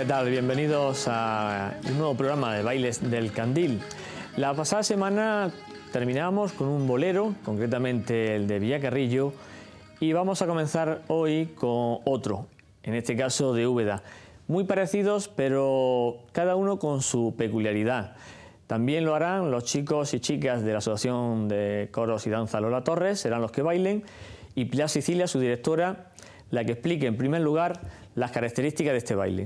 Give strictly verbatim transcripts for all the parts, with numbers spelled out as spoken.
¿Qué tal? Bienvenidos a un nuevo programa de Bailes del Candil. La pasada semana terminamos con un bolero, concretamente el de Villacarrillo, y vamos a comenzar hoy con otro, en este caso de Úbeda. Muy parecidos, pero cada uno con su peculiaridad. También lo harán los chicos y chicas de la Asociación de Coros y Danza Lola Torres, serán los que bailen, y Pilar Sicilia, su directora, la que explique en primer lugar las características de este baile.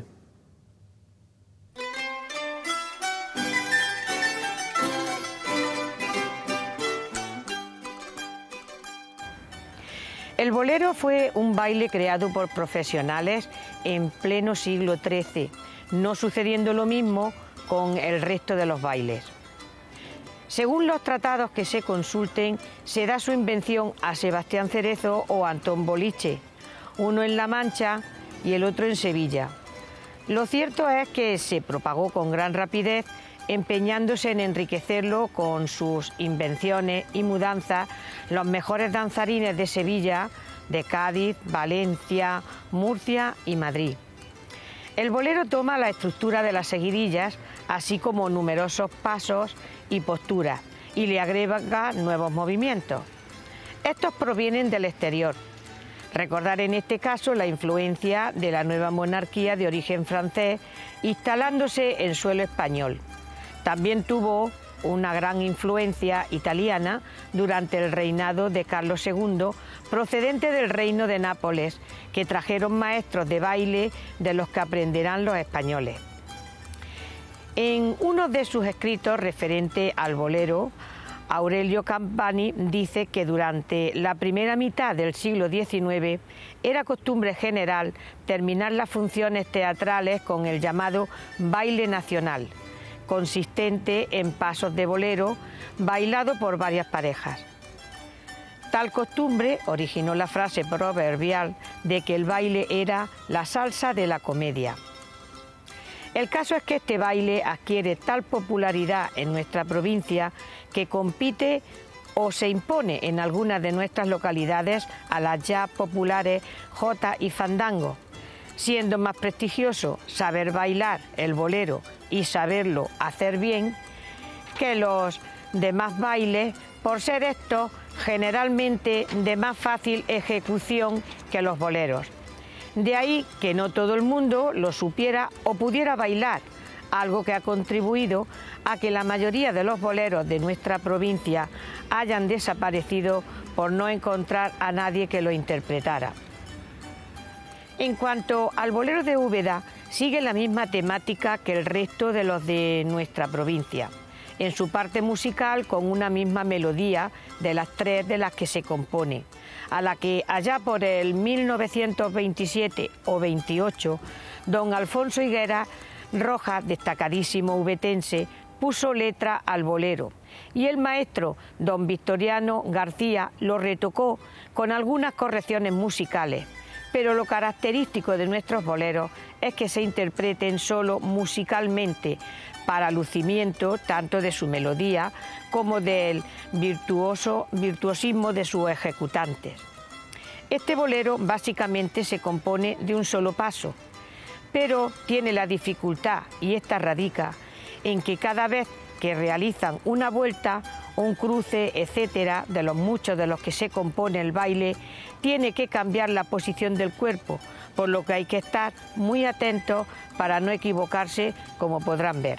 El bolero fue un baile creado por profesionales en pleno siglo trece, no sucediendo lo mismo con el resto de los bailes. Según los tratados que se consulten, se da su invención a Sebastián Cerezo o Antón Boliche, uno en La Mancha y el otro en Sevilla. Lo cierto es que se propagó con gran rapidez, empeñándose en enriquecerlo con sus invenciones y mudanzas los mejores danzarines de Sevilla, de Cádiz, Valencia, Murcia y Madrid. El bolero toma la estructura de las seguidillas, así como numerosos pasos y posturas, y le agrega nuevos movimientos. Estos provienen del exterior. Recordar en este caso la influencia de la nueva monarquía de origen francés, instalándose en suelo español. También tuvo una gran influencia italiana durante el reinado de Carlos segundo, procedente del reino de Nápoles, que trajeron maestros de baile de los que aprenderán los españoles. En uno de sus escritos referente al bolero, Aurelio Campani dice que durante la primera mitad del siglo diecinueve era costumbre general terminar las funciones teatrales con el llamado baile nacional, consistente en pasos de bolero bailado por varias parejas. Tal costumbre originó la frase proverbial de que el baile era la salsa de la comedia. El caso es que este baile adquiere tal popularidad en nuestra provincia que compite o se impone en algunas de nuestras localidades a las ya populares jota y fandango, siendo más prestigioso saber bailar el bolero y saberlo hacer bien que los demás bailes, por ser estos generalmente de más fácil ejecución que los boleros. De ahí que no todo el mundo lo supiera o pudiera bailar, algo que ha contribuido a que la mayoría de los boleros de nuestra provincia hayan desaparecido por no encontrar a nadie que lo interpretara. En cuanto al bolero de Úbeda, sigue la misma temática que el resto de los de nuestra provincia, en su parte musical con una misma melodía de las tres de las que se compone, a la que allá por el mil novecientos veintisiete o veintiocho, don Alfonso Higuera Rojas, destacadísimo ubetense, puso letra al bolero y el maestro don Victoriano García lo retocó con algunas correcciones musicales. Pero lo característico de nuestros boleros es que se interpreten solo musicalmente, para lucimiento tanto de su melodía como del virtuoso, virtuosismo de sus ejecutantes. Este bolero básicamente se compone de un solo paso, pero tiene la dificultad, y esta radica en que cada vez que realizan una vuelta, un cruce, etcétera, de los muchos de los que se compone el baile, tiene que cambiar la posición del cuerpo, por lo que hay que estar muy atentos para no equivocarse, como podrán ver.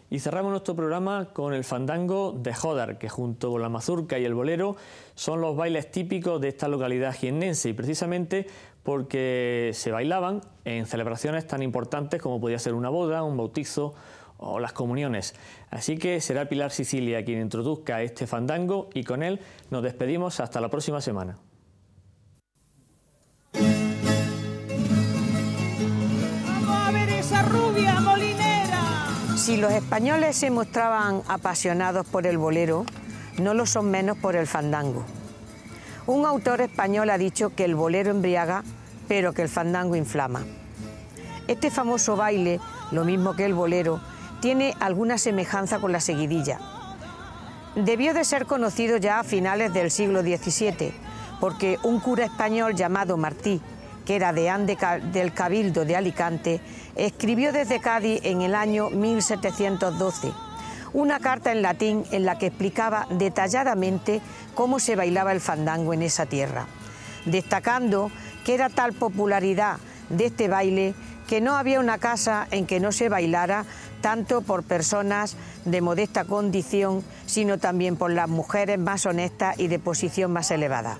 Y cerramos nuestro programa con el fandango de Jódar, que junto con la mazurca y el bolero son los bailes típicos de esta localidad jiennense, y precisamente porque se bailaban en celebraciones tan importantes como podía ser una boda, un bautizo o las comuniones. Así que será Pilar Sicilia quien introduzca este fandango, y con él nos despedimos hasta la próxima semana. ¡Vamos a ver esa rubia molinera! Si los españoles se mostraban apasionados por el bolero, no lo son menos por el fandango. Un autor español ha dicho que el bolero embriaga, pero que el fandango inflama. Este famoso baile, lo mismo que el bolero, tiene alguna semejanza con la seguidilla. Debió de ser conocido ya a finales del siglo diecisiete, porque un cura español llamado Martí, que era deán de, del Cabildo de Alicante, escribió desde Cádiz en el año mil setecientos doce una carta en latín en la que explicaba detalladamente cómo se bailaba el fandango en esa tierra, destacando que era tal popularidad de este baile que no había una casa en que no se bailara, tanto por personas de modesta condición, sino también por las mujeres más honestas y de posición más elevada.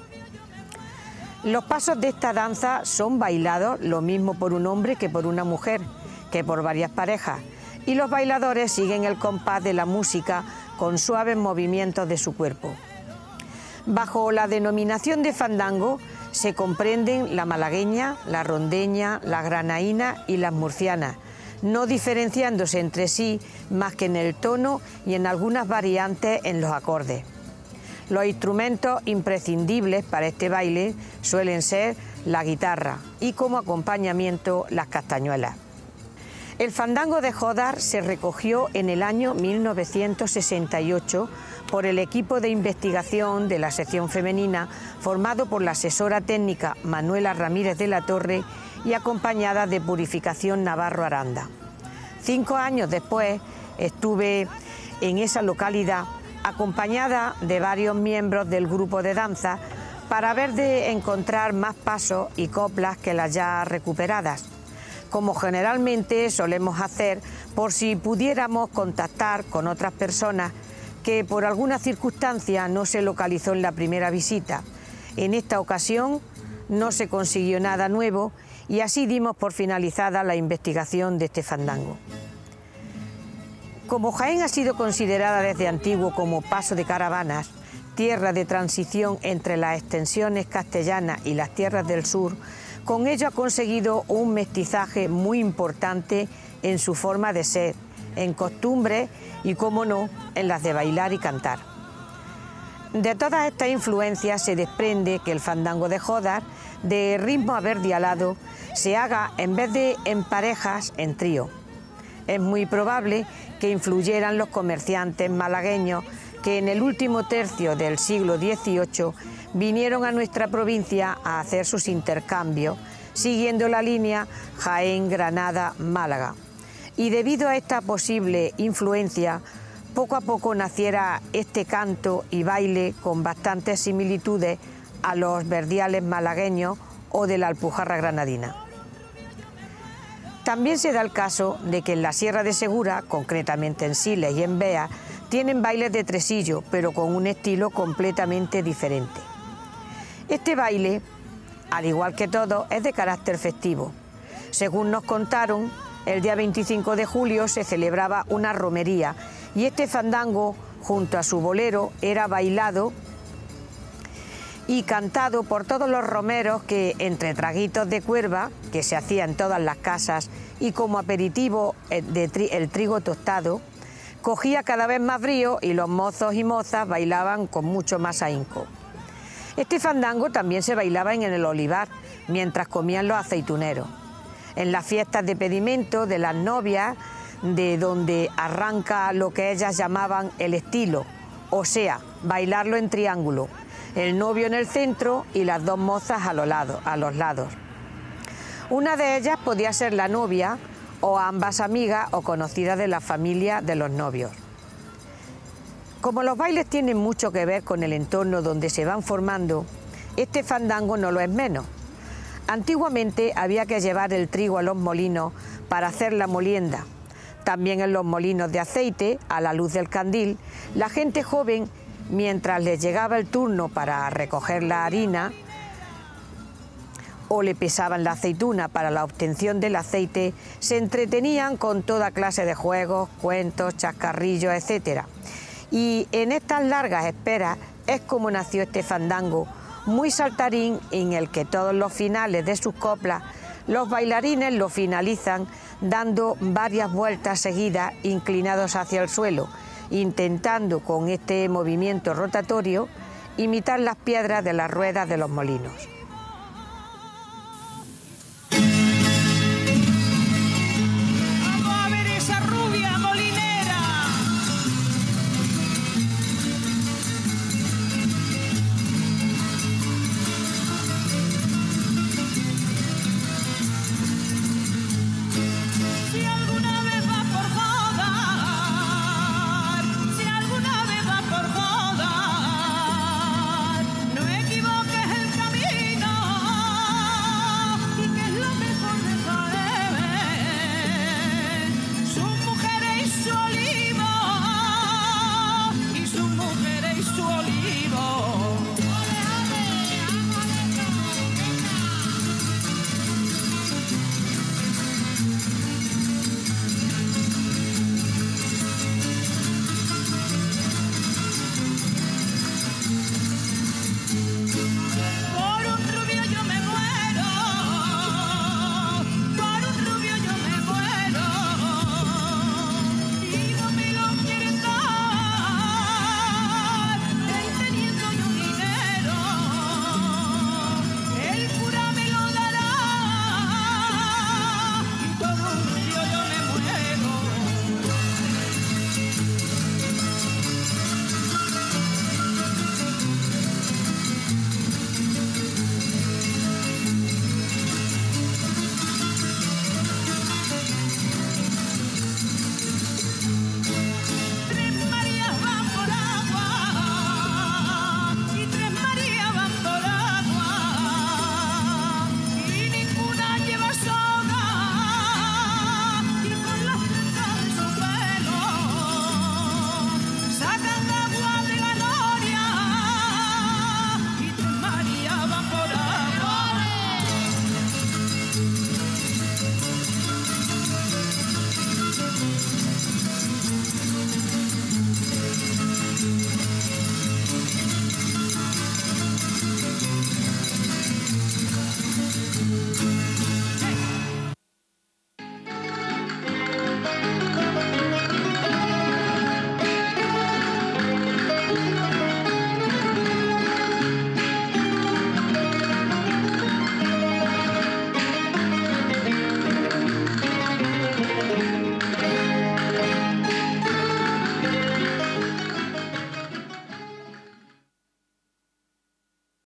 Los pasos de esta danza son bailados lo mismo por un hombre que por una mujer, que por varias parejas, y los bailadores siguen el compás de la música con suaves movimientos de su cuerpo. Bajo la denominación de fandango se comprenden la malagueña, la rondeña, la granaína y las murcianas, no diferenciándose entre sí más que en el tono y en algunas variantes en los acordes. Los instrumentos imprescindibles para este baile suelen ser la guitarra y como acompañamiento las castañuelas. El fandango de Jódar se recogió en el año mil novecientos sesenta y ocho por el equipo de investigación de la sección femenina formado por la asesora técnica Manuela Ramírez de la Torre y acompañada de Purificación Navarro Aranda. Cinco años después estuve en esa localidad acompañada de varios miembros del grupo de danza para ver de encontrar más pasos y coplas que las ya recuperadas, como generalmente solemos hacer por si pudiéramos contactar con otras personas que por alguna circunstancia no se localizó en la primera visita. En esta ocasión no se consiguió nada nuevo y así dimos por finalizada la investigación de este fandango. Como Jaén ha sido considerada desde antiguo como paso de caravanas, tierra de transición entre las extensiones castellanas y las tierras del sur, con ello ha conseguido un mestizaje muy importante en su forma de ser, en costumbres y, como no, en las de bailar y cantar. De todas estas influencias se desprende que el fandango de Jódar, de ritmo averdialado, se haga en vez de en parejas, en trío. Es muy probable que influyeran los comerciantes malagueños que en el último tercio del siglo dieciocho vinieron a nuestra provincia a hacer sus intercambios, siguiendo la línea Jaén, Granada, Málaga. Y debido a esta posible influencia, poco a poco naciera este canto y baile con bastantes similitudes a los verdiales malagueños o de la Alpujarra granadina. También se da el caso de que en la Sierra de Segura, concretamente en Siles y en Bea, tienen bailes de tresillo, pero con un estilo completamente diferente. Este baile, al igual que todo, es de carácter festivo. Según nos contaron, el día veinticinco de julio se celebraba una romería y este fandango, junto a su bolero, era bailado y cantado por todos los romeros que, entre traguitos de cuerva, que se hacía en todas las casas, y como aperitivo de tri el trigo tostado, cogía cada vez más brío y los mozos y mozas bailaban con mucho más ahínco. Este fandango también se bailaba en el olivar, mientras comían los aceituneros. En las fiestas de pedimento de las novias, de donde arranca lo que ellas llamaban el estilo, o sea, bailarlo en triángulo, el novio en el centro y las dos mozas a los lados. A los lados. Una de ellas podía ser la novia o ambas amigas o conocidas de la familia de los novios. Como los bailes tienen mucho que ver con el entorno donde se van formando, este fandango no lo es menos. Antiguamente había que llevar el trigo a los molinos para hacer la molienda, También en los molinos de aceite, a la luz del candil, la gente joven, mientras les llegaba el turno para recoger la harina o le pesaban la aceituna para la obtención del aceite, se entretenían con toda clase de juegos, cuentos, chascarrillos, etcétera. Y en estas largas esperas es como nació este fandango, muy saltarín, en el que todos los finales de sus coplas los bailarines lo finalizan dando varias vueltas seguidas inclinados hacia el suelo, intentando con este movimiento rotatorio imitar las piedras de las ruedas de los molinos.